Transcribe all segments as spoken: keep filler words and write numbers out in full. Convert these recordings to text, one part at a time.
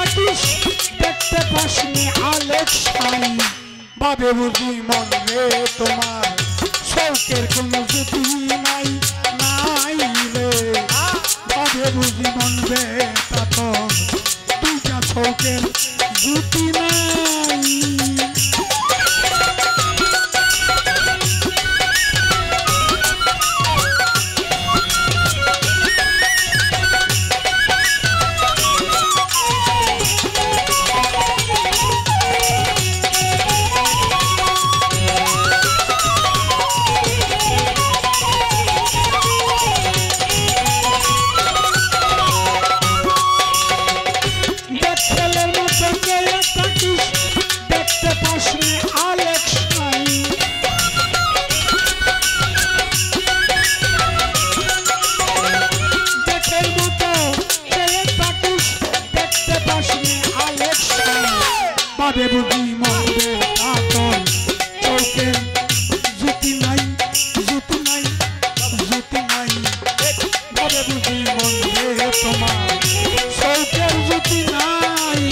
থাকিস দেখতে পাসনি আলেক সাই বাবে বুঝি মন রে তোমার শৌকের কোনো জুতি নাই নাই রে বাবে বুঝি মন রে তাতর দুইটা শৌকের জুতি নাই বাবে বুঝি মন রে তাতর চৌকের জুতি নাই জুতি নাই জুতি নাই বাবে বুঝি মন রে তোমার চৌকের জুতি নাই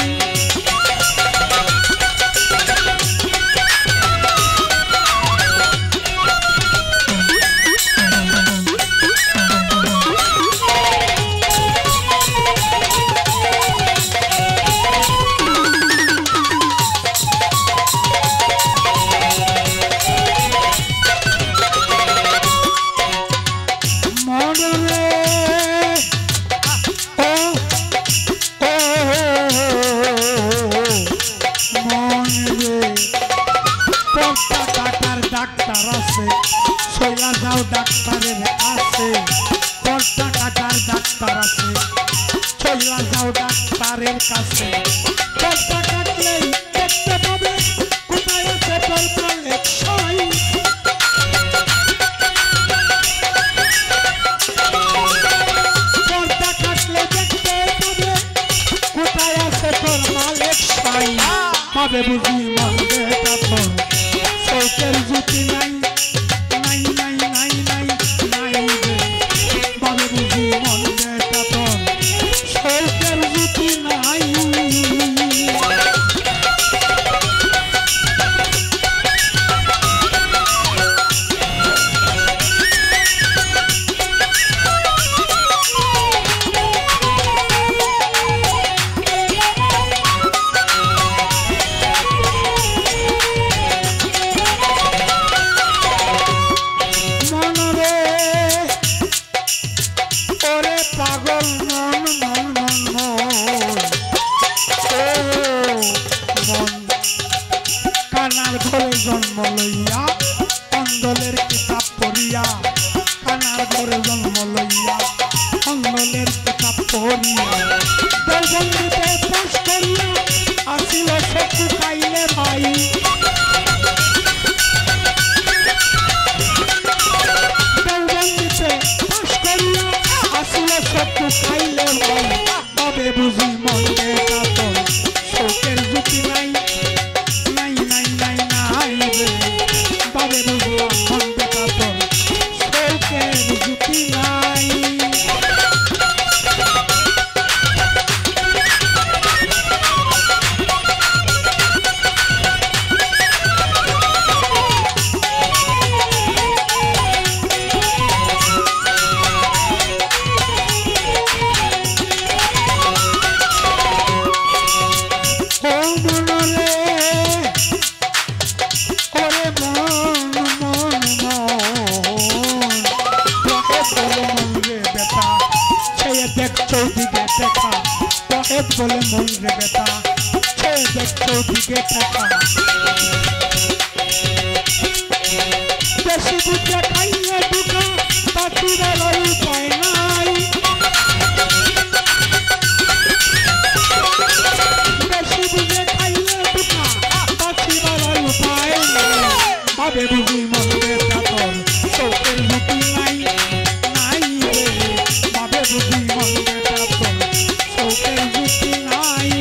ডাক্তার আছে সইলা যাও ডাক্তারের কাছে পর্দা কাটার ডাক্তার আছে সইলা যাও ডাক্তারের কাছে পর্দা কাটলেই দেখতে পাবে কোথায় আছে তোর মালেক সাই পর্দা কাটলে দেখতে পাবে কোথায় আছে তোর মালেক সাই পাবে বুঝি মন রে তাতর চৌকের জুতি নাই নাই নাই নাই নাই নাই রে বাবে বুঝি মন রে তাতর চৌকের জুতি নাই পাগল মন মন মন মন মন কানার ঘরে জন্ম লইয়া অন্দলের কিতাব পড়িয়া কানার ঘরে জন্ম লইয়া অন্দলের কিতাব পড়িয়া দেওবন্দিতে পাশ করিয়া আসিল চকু পাইলে ভাই দেওবন্দিতে পাশ করিয়া আসিল চকু পাইলে ভাই বাবে বুঝি মন রে তাতর চৌকের জুতি নাই নাই নাই নাই নাই রে বাবে বুঝলাম মন রে তাতর চৌকের জুতি নাই চৌদিকে দেখা পহেদ বলে মন রে বেটা সে দেখ চৌদিকে দেখা বেশি বুঝে খাইয়ে দুটা পাখির উপায় নাই বেশি বুঝে খাইয়ে দুটা পাখির উপায় নাই বাবে বুঝি মন রে তাতর চৌকের জুতি নাই নাই রে বাবে বুঝি মন রে তাতর চৌকের জুতি নাই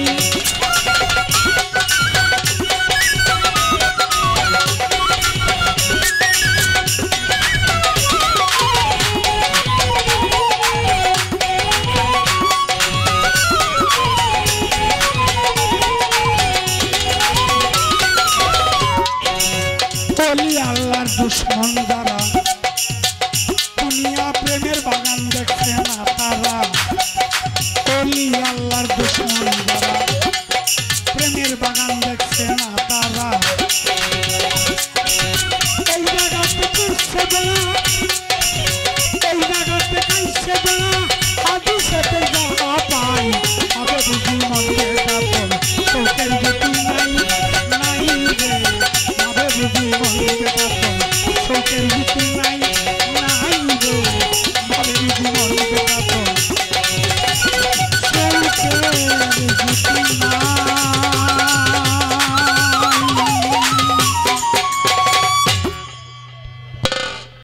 ওলি আল্লাহর দুশ্মন যারা দুনিয়া প্রেমের বাগান দেখছে না তারা ওলি আল্লাহর দুশ্মন যারা প্রেমের বাগান দেখছে না তারা এই জায়গাতে করছে বেড়া এই জায়গাতে কাইছে বেড়া